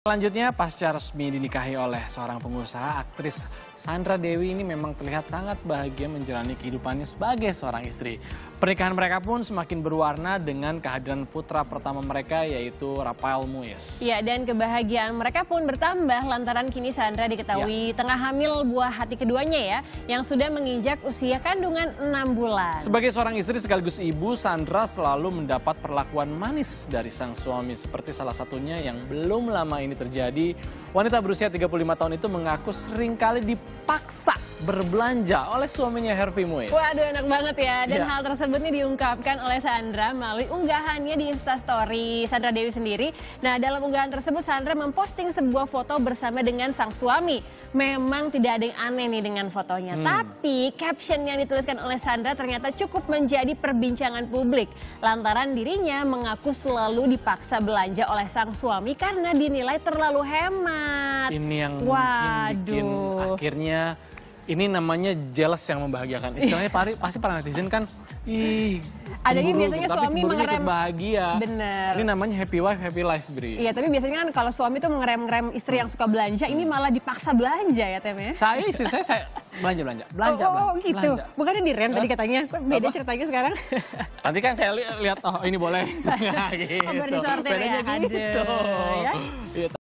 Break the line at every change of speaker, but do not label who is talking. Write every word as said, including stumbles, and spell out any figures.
Selanjutnya, pasca resmi dinikahi oleh seorang pengusaha, aktris Sandra Dewi ini memang terlihat sangat bahagia menjalani kehidupannya sebagai seorang istri. Pernikahan mereka pun semakin berwarna dengan kehadiran putra pertama mereka, yaitu Rafael Moes.
Ya, dan kebahagiaan mereka pun bertambah lantaran kini Sandra diketahui ya. tengah hamil buah hati keduanya ya, yang sudah menginjak usia kandungan enam bulan.
Sebagai seorang istri sekaligus ibu, Sandra selalu mendapat perlakuan manis dari sang suami, seperti salah satunya yang belum lama ini terjadi. Wanita berusia tiga puluh lima tahun itu mengaku seringkali dipaksa berbelanja oleh suaminya Harvey Moes.
Waduh, enak banget ya. Dan
ya.
hal tersebut nih diungkapkan oleh Sandra melalui unggahannya di Instastory Sandra Dewi sendiri. Nah, dalam unggahan tersebut Sandra memposting sebuah foto bersama dengan sang suami. Memang tidak ada yang aneh nih dengan fotonya. Hmm. Tapi caption yang dituliskan oleh Sandra ternyata cukup menjadi perbincangan publik. Lantaran dirinya mengaku selalu dipaksa belanja oleh sang suami karena dinilai terlalu hemat.
Ini yang
Waduh.
mungkin bikin akhirnya ini namanya jealous yang membahagiakan. Istilahnya pari, pasti para netizen kan, ih,
ada yang
cemburu,
biasanya
tapi
suami mengerem
ikut bahagia.
Bener.
Ini namanya happy wife, happy life, Bri.
Iya, tapi biasanya kan kalau suami tuh mengerem-ngerem istri yang suka belanja, ini malah dipaksa belanja ya, Tem ya?
Saya istri saya, saya belanja belanja, belanja,
oh, oh, gitu.
belanja.
Bukannya direm tadi katanya, beda
Apa?
ceritanya sekarang.
Nanti kan saya li lihat, oh ini boleh. Gitu.
Oh, baru disortir ya,
Bedanya gitu.
Aduh, ya.